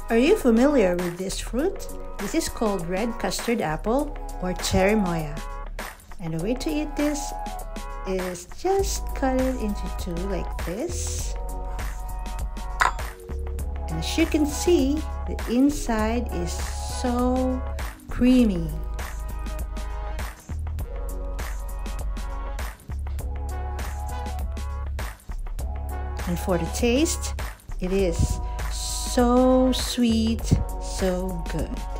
Are you familiar with this fruit? This is called red custard apple or Cherimoya. And the way to eat this is just cut it into two like this. And as you can see, the inside is so creamy. And for the taste, it is so sweet, so good.